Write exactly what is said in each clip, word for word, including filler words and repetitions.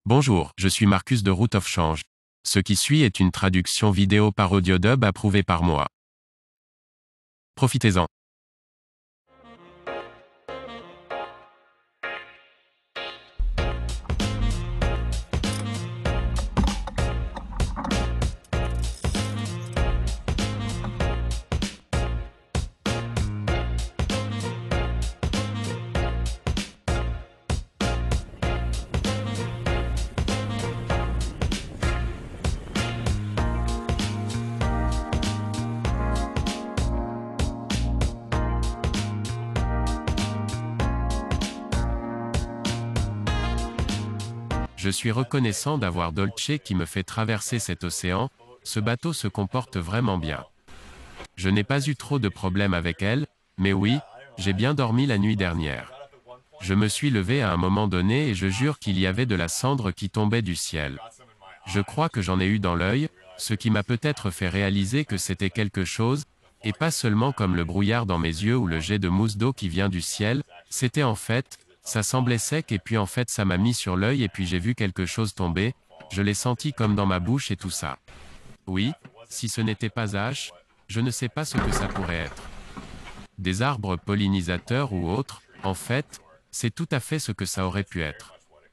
Bonjour, je suis Marcus de Root of Change. Ce qui suit est une traduction vidéo par AudioDub approuvée par moi. Profitez-en. Je suis reconnaissant d'avoir Dolce qui me fait traverser cet océan, ce bateau se comporte vraiment bien. Je n'ai pas eu trop de problèmes avec elle, mais oui, j'ai bien dormi la nuit dernière. Je me suis levé à un moment donné et je jure qu'il y avait de la cendre qui tombait du ciel. Je crois que j'en ai eu dans l'œil, ce qui m'a peut-être fait réaliser que c'était quelque chose, et pas seulement comme le brouillard dans mes yeux ou le jet de mousse d'eau qui vient du ciel, c'était en fait, ça semblait sec et puis en fait ça m'a mis sur l'œil et puis j'ai vu quelque chose tomber, je l'ai senti comme dans ma bouche et tout ça. Oui, si ce n'était pas H, je ne sais pas ce que ça pourrait être. Des arbres pollinisateurs ou autres, en fait, c'est tout à fait ce que ça aurait pu être.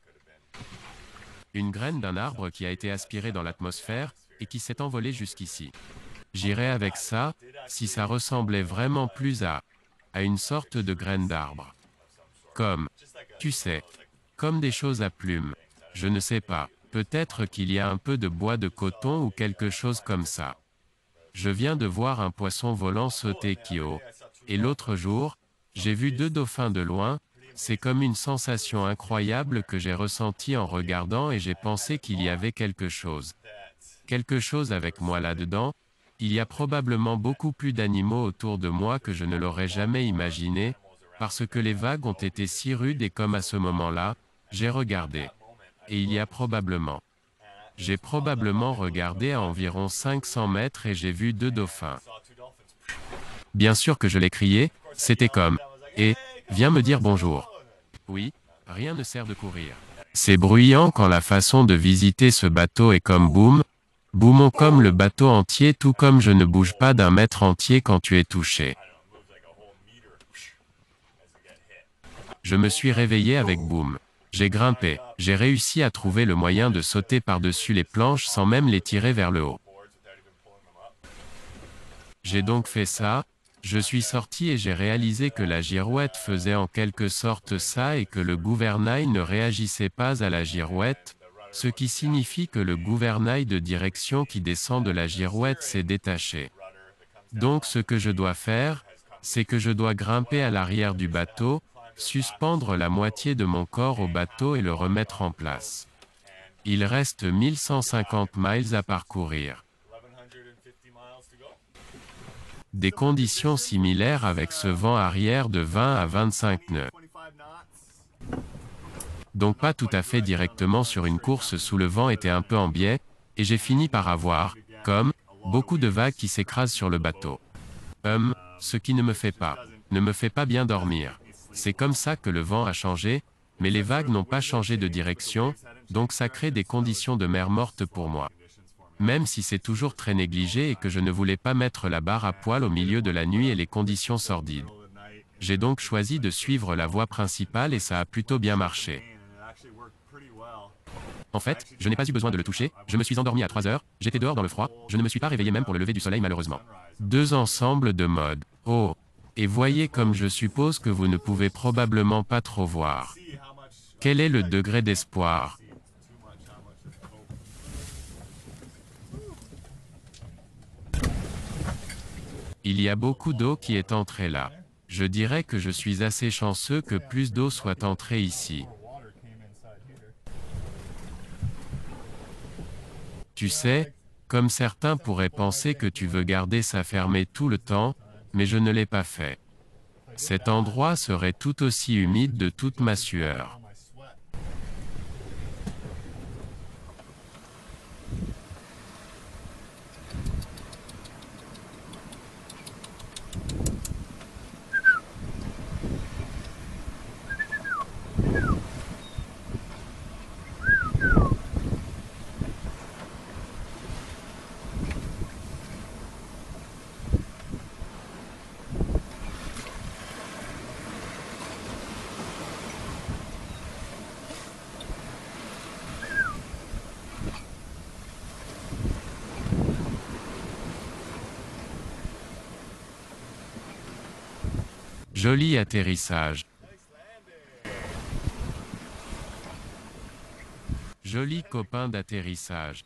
Une graine d'un arbre qui a été aspirée dans l'atmosphère, et qui s'est envolée jusqu'ici. J'irais avec ça, si ça ressemblait vraiment plus à, à une sorte de graine d'arbre. Comme, tu sais, comme des choses à plumes. Je ne sais pas, peut-être qu'il y a un peu de bois de coton ou quelque chose comme ça. Je viens de voir un poisson volant sauter qui haut. Et l'autre jour, j'ai vu deux dauphins de loin, c'est comme une sensation incroyable que j'ai ressentie en regardant et j'ai pensé qu'il y avait quelque chose. Quelque chose avec moi là-dedans, il y a probablement beaucoup plus d'animaux autour de moi que je ne l'aurais jamais imaginé, parce que les vagues ont été si rudes et comme à ce moment-là, j'ai regardé. Et il y a probablement. J'ai probablement regardé à environ cinq cents mètres et j'ai vu deux dauphins. Bien sûr que je l'ai crié, c'était comme « Et, viens me dire bonjour ». Oui, rien ne sert de courir. C'est bruyant quand la façon de visiter ce bateau est comme boum, boumons comme le bateau entier tout comme je ne bouge pas d'un mètre entier quand tu es touché. Je me suis réveillé avec boum. J'ai grimpé, j'ai réussi à trouver le moyen de sauter par-dessus les planches sans même les tirer vers le haut. J'ai donc fait ça, je suis sorti et j'ai réalisé que la girouette faisait en quelque sorte ça et que le gouvernail ne réagissait pas à la girouette, ce qui signifie que le gouvernail de direction qui descend de la girouette s'est détaché. Donc ce que je dois faire, c'est que je dois grimper à l'arrière du bateau, suspendre la moitié de mon corps au bateau et le remettre en place. Il reste mille cent cinquante miles à parcourir. Des conditions similaires avec ce vent arrière de vingt à vingt-cinq nœuds. Donc pas tout à fait directement sur une course sous le vent était un peu en biais, et j'ai fini par avoir, comme, beaucoup de vagues qui s'écrasent sur le bateau. Hum, ce qui ne me fait pas, ne me fait pas bien dormir. C'est comme ça que le vent a changé, mais les vagues n'ont pas changé de direction, donc ça crée des conditions de mer morte pour moi. Même si c'est toujours très négligé et que je ne voulais pas mettre la barre à poil au milieu de la nuit et les conditions sordides. J'ai donc choisi de suivre la voie principale et ça a plutôt bien marché. En fait, je n'ai pas eu besoin de le toucher, je me suis endormi à trois heures, j'étais dehors dans le froid, je ne me suis pas réveillé même pour le lever du soleil malheureusement. Deux ensembles de modes. Oh. Et voyez comme je suppose que vous ne pouvez probablement pas trop voir. Quel est le degré d'espoir? Il y a beaucoup d'eau qui est entrée là. Je dirais que je suis assez chanceux que plus d'eau soit entrée ici. Tu sais, comme certains pourraient penser que tu veux garder ça fermé tout le temps, mais je ne l'ai pas fait. Cet endroit serait tout aussi humide de toute ma sueur. Joli atterrissage. Joli copain d'atterrissage.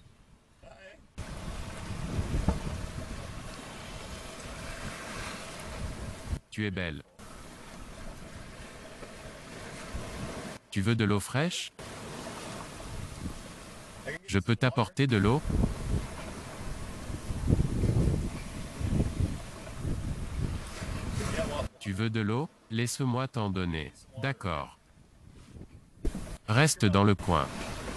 Tu es belle. Tu veux de l'eau fraîche? Je peux t'apporter de l'eau? Tu veux de l'eau? Laisse-moi t'en donner. D'accord. Reste dans le coin.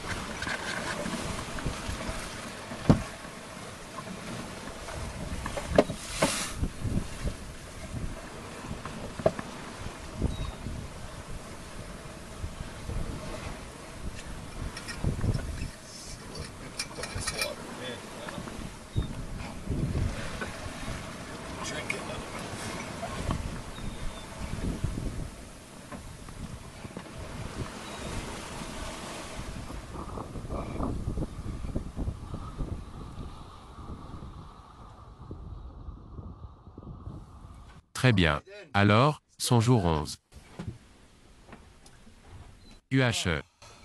Très bien. Alors, son jour onze. U H E.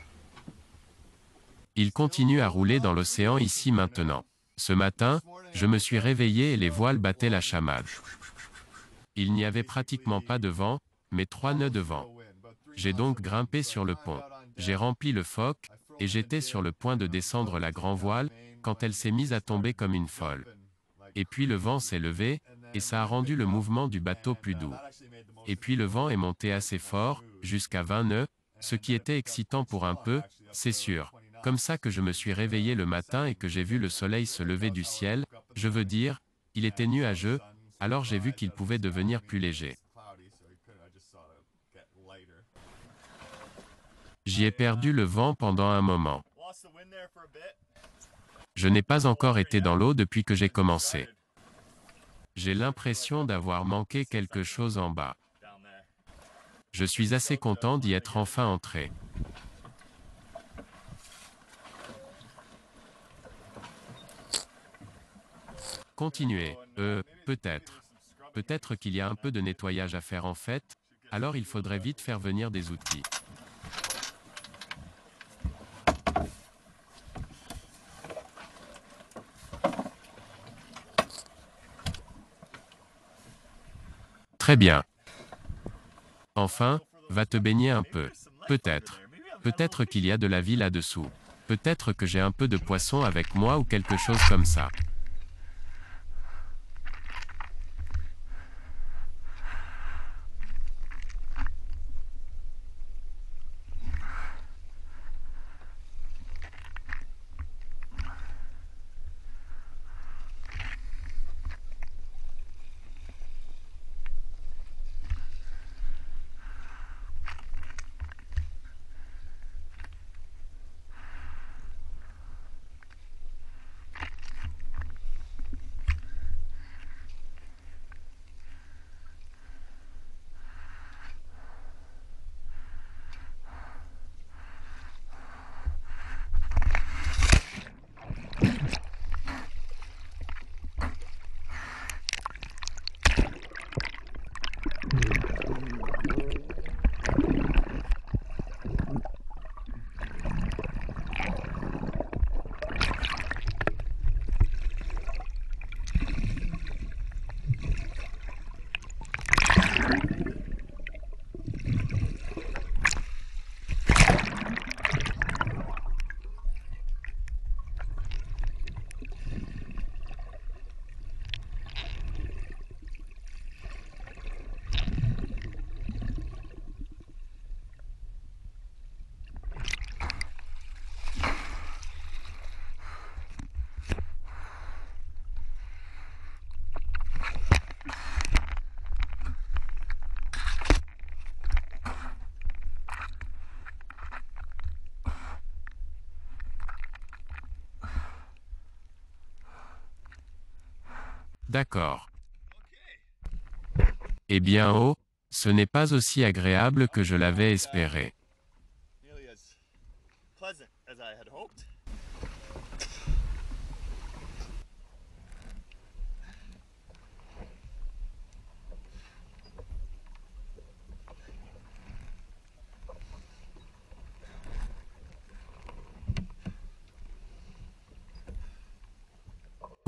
Il continue à rouler dans l'océan ici maintenant. Ce matin, je me suis réveillé et les voiles battaient la chamade. Il n'y avait pratiquement pas de vent, mais trois nœuds de vent. J'ai donc grimpé sur le pont. J'ai rempli le foc, et j'étais sur le point de descendre la grand voile, quand elle s'est mise à tomber comme une folle. Et puis le vent s'est levé, et ça a rendu le mouvement du bateau plus doux. Et puis le vent est monté assez fort, jusqu'à vingt nœuds, ce qui était excitant pour un peu, c'est sûr. Comme ça que je me suis réveillé le matin et que j'ai vu le soleil se lever du ciel, je veux dire, il était nuageux, alors j'ai vu qu'il pouvait devenir plus léger. J'y ai perdu le vent pendant un moment. Je n'ai pas encore été dans l'eau depuis que j'ai commencé. J'ai l'impression d'avoir manqué quelque chose en bas. Je suis assez content d'y être enfin entré. Continuez. Euh, peut-être. Peut-être qu'il y a un peu de nettoyage à faire en fait, alors il faudrait vite faire venir des outils. Très bien. Enfin, va te baigner un peu. Peut-être. Peut-être qu'il y a de la vie là-dessous. Peut-être que j'ai un peu de poisson avec moi ou quelque chose comme ça. D'accord. Eh bien oh, ce n'est pas aussi agréable que je l'avais espéré.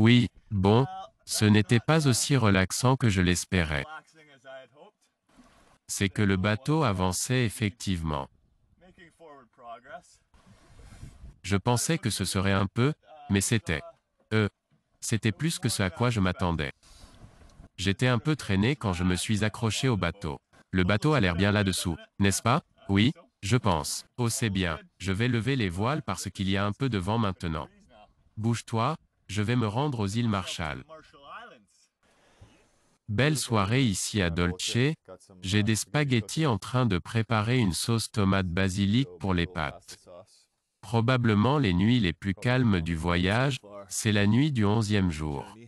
Oui, bon, ce n'était pas aussi relaxant que je l'espérais. C'est que le bateau avançait effectivement. Je pensais que ce serait un peu, mais c'était... Euh, c'était plus que ce à quoi je m'attendais. J'étais un peu traîné quand je me suis accroché au bateau. Le bateau a l'air bien là-dessous, n'est-ce pas? Oui, je pense. Oh, c'est bien. Je vais lever les voiles parce qu'il y a un peu de vent maintenant. Bouge-toi, je vais me rendre aux îles Marshall. Belle soirée ici à Dolce. J'ai des spaghettis en train de préparer une sauce tomate basilic pour les pâtes. Probablement les nuits les plus calmes du voyage, c'est la nuit du onzième jour.